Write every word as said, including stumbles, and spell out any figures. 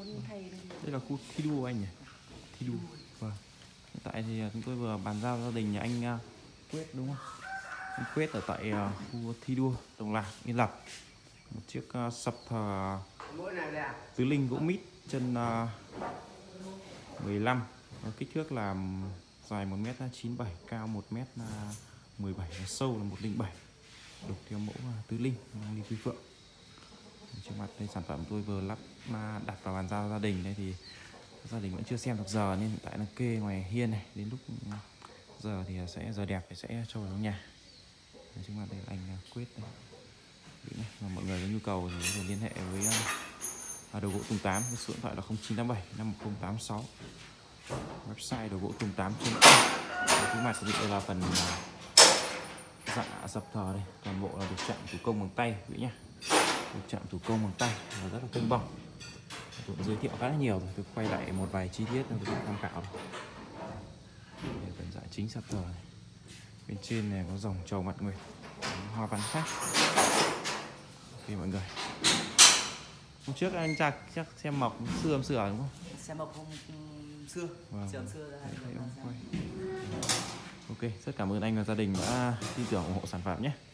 muốn thay đây. Đây là khu thi đua anh nhỉ? Thi đua. Vâng. Hiện tại thì chúng tôi vừa bàn giao gia đình nhà anh uh, Quyết đúng không? Anh Quyết ở tại uh, khu thi đua Đồng Lạc, Yên Lập. Một chiếc uh, sập thờ tứ linh gỗ mít chân uh, mười lăm, kích thước là dài một mét chín mươi bảy, cao một mét mười bảy và sâu là một không bảy, đục theo mẫu uh, tứ linh mang đi Quy Phượng. Trước mặt đây sản phẩm tôi vừa lắp đặt vào bàn giao gia đình đây thì gia đình vẫn chưa xem được giờ nên hiện tại là kê ngoài hiên này, đến lúc giờ thì sẽ giờ đẹp thì sẽ cho vào trong nhà. Trước mặt đây là anh Quyết đây. Và mọi người có nhu cầu thì có thể liên hệ với uh, đầu gỗ Tùng tám, số điện thoại là không chín tám bảy năm một không tám sáu, website đầu gỗ Tùng tám trên phía mặt của đây là phần uh, dạng sập thờ đây, toàn bộ là được chạm thủ công bằng tay quý nhá, được chạm thủ công bằng tay và rất là công bằng. Tôi giới thiệu khá là nhiều rồi, tôi quay lại một vài chi tiết để các bạn tham khảo. Đây phần dạng chính sập thờ này. Bên trên này có dòng trầu mặt nguyệt, hoa văn khác. Ok mọi người. Hôm trước anh chắc chắc xem mộc xưa hôm sửa đúng không? Xem mộc hôm xưa. Vâng. Xem xưa ra. Ok, rất cảm ơn anh và gia đình đã tin tưởng ủng hộ sản phẩm nhé.